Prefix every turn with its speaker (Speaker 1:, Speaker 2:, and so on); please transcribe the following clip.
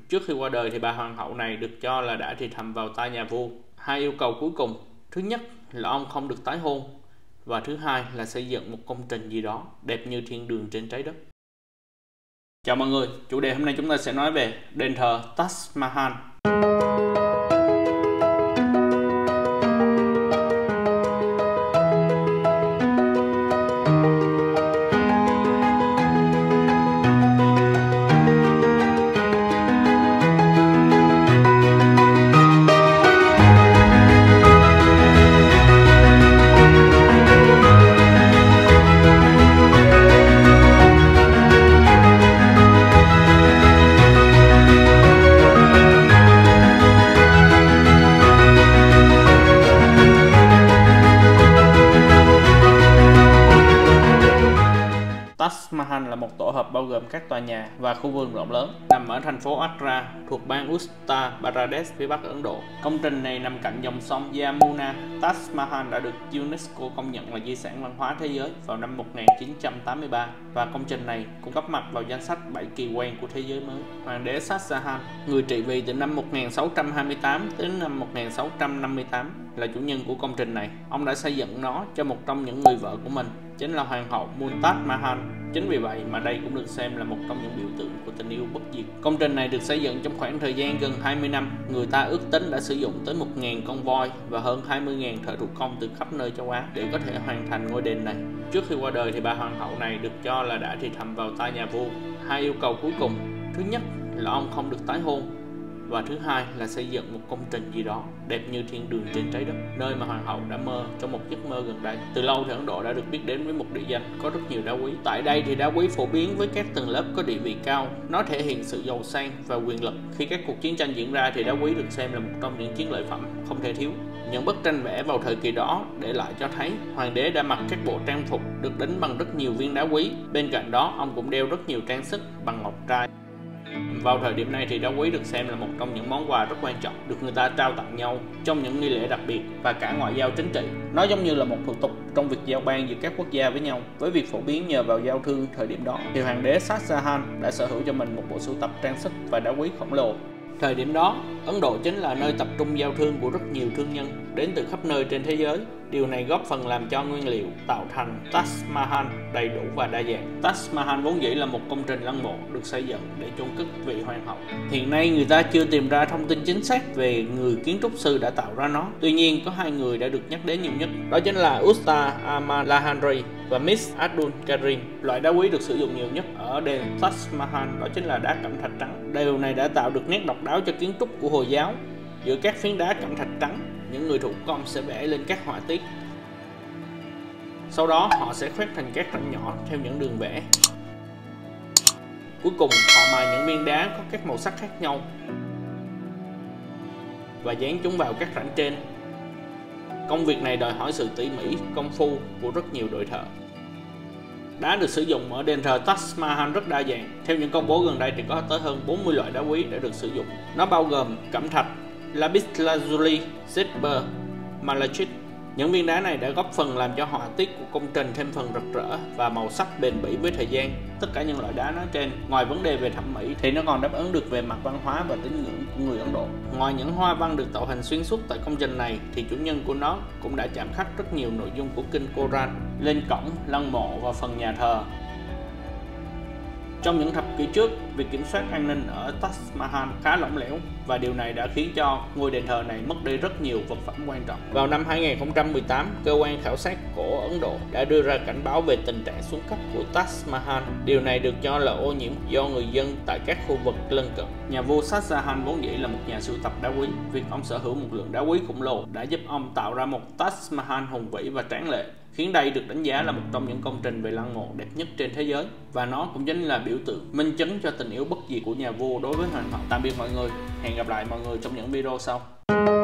Speaker 1: Trước khi qua đời thì bà hoàng hậu này được cho là đã thì thầm vào tai nhà vua hai yêu cầu cuối cùng. Thứ nhất là ông không được tái hôn, và thứ hai là xây dựng một công trình gì đó đẹp như thiên đường trên trái đất. Chào mọi người, chủ đề hôm nay chúng ta sẽ nói về đền thờ Taj Mahal. Taj Mahal là một tổ hợp bao gồm các tòa nhà và khu vườn rộng lớn nằm ở thành phố Agra thuộc bang Uttar Pradesh phía Bắc Ấn Độ. Công trình này nằm cạnh dòng sông Yamuna. Taj Mahal đã được UNESCO công nhận là di sản văn hóa thế giới vào năm 1983 và công trình này cũng góp mặt vào danh sách 7 kỳ quan của thế giới mới. Hoàng đế Shah Jahan, người trị vì từ năm 1628 đến năm 1658, là chủ nhân của công trình này. Ông đã xây dựng nó cho một trong những người vợ của mình, chính là hoàng hậu Mumtaz Mahal. Chính vì vậy mà đây cũng được xem là một trong những biểu tượng của tình yêu bất diệt. Công trình này được xây dựng trong khoảng thời gian gần 20 năm. Người ta ước tính đã sử dụng tới 1.000 con voi và hơn 20.000 thợ thủ công từ khắp nơi châu Á để có thể hoàn thành ngôi đền này. Trước khi qua đời thì bà hoàng hậu này được cho là đã thì thầm vào tai nhà vua hai yêu cầu cuối cùng. Thứ nhất là ông không được tái hôn, và thứ hai là xây dựng một công trình gì đó đẹp như thiên đường trên trái đất, nơi mà hoàng hậu đã mơ trong một giấc mơ gần đây. Từ lâu thì Ấn Độ đã được biết đến với một địa danh có rất nhiều đá quý. Tại đây thì đá quý phổ biến với các tầng lớp có địa vị cao. Nó thể hiện sự giàu sang và quyền lực. Khi các cuộc chiến tranh diễn ra thì đá quý được xem là một trong những chiến lợi phẩm không thể thiếu. Những bức tranh vẽ vào thời kỳ đó để lại cho thấy hoàng đế đã mặc các bộ trang phục được đính bằng rất nhiều viên đá quý. Bên cạnh đó ông cũng đeo rất nhiều trang sức bằng ngọc trai. Vào thời điểm này thì đá quý được xem là một trong những món quà rất quan trọng được người ta trao tặng nhau trong những nghi lễ đặc biệt và cả ngoại giao chính trị. Nó giống như là một thủ tục trong việc giao ban giữa các quốc gia với nhau. Với việc phổ biến nhờ vào giao thương thời điểm đó thì hoàng đế Shah Jahan đã sở hữu cho mình một bộ sưu tập trang sức và đá quý khổng lồ. Thời điểm đó, Ấn Độ chính là nơi tập trung giao thương của rất nhiều thương nhân đến từ khắp nơi trên thế giới. Điều này góp phần làm cho nguyên liệu tạo thành Taj Mahal đầy đủ và đa dạng. Taj Mahal vốn dĩ là một công trình lăng mộ được xây dựng để chôn cất vị hoàng hậu. Hiện nay người ta chưa tìm ra thông tin chính xác về người kiến trúc sư đã tạo ra nó. Tuy nhiên có hai người đã được nhắc đến nhiều nhất, đó chính là Usta Amalahandri và Miss Abdul Karim. Loại đá quý được sử dụng nhiều nhất ở đền Taj Mahal đó chính là đá cẩm thạch trắng. Điều này đã tạo được nét độc đáo cho kiến trúc của Hồi giáo. Giữa các phiến đá cẩm thạch trắng, những người thủ công sẽ vẽ lên các họa tiết. Sau đó họ sẽ khoét thành các rãnh nhỏ theo những đường vẽ. Cuối cùng họ mài những viên đá có các màu sắc khác nhau và dán chúng vào các rãnh trên. Công việc này đòi hỏi sự tỉ mỉ, công phu của rất nhiều đội thợ. Đá được sử dụng ở đền thờ Taj Mahal rất đa dạng. Theo những công bố gần đây thì có tới hơn 40 loại đá quý đã được sử dụng. Nó bao gồm cẩm thạch, lapis lazuli, jasper, malachite. Những viên đá này đã góp phần làm cho họa tiết của công trình thêm phần rực rỡ và màu sắc bền bỉ với thời gian. Tất cả những loại đá nói trên, ngoài vấn đề về thẩm mỹ thì nó còn đáp ứng được về mặt văn hóa và tín ngưỡng của người Ấn Độ. Ngoài những hoa văn được tạo hình xuyên suốt tại công trình này thì chủ nhân của nó cũng đã chạm khắc rất nhiều nội dung của kinh Koran lên cổng, lăng mộ và phần nhà thờ. Trong những thập kỷ trước, việc kiểm soát an ninh ở Taj Mahal khá lỏng lẻo và điều này đã khiến cho ngôi đền thờ này mất đi rất nhiều vật phẩm quan trọng. Vào năm 2018, cơ quan khảo sát của Ấn Độ đã đưa ra cảnh báo về tình trạng xuống cấp của Taj Mahal. Điều này được cho là ô nhiễm do người dân tại các khu vực lân cận. Nhà vua Shah Jahan vốn dĩ là một nhà sưu tập đá quý. Việc ông sở hữu một lượng đá quý khổng lồ đã giúp ông tạo ra một Taj Mahal hùng vĩ và tráng lệ, khiến đây được đánh giá là một trong những công trình về lăng mộ đẹp nhất trên thế giới, và nó cũng chính là biểu tượng minh chứng cho tình yêu bất diệt của nhà vua đối với hoàng hậu. Tạm biệt mọi người, hẹn gặp lại mọi người trong những video sau.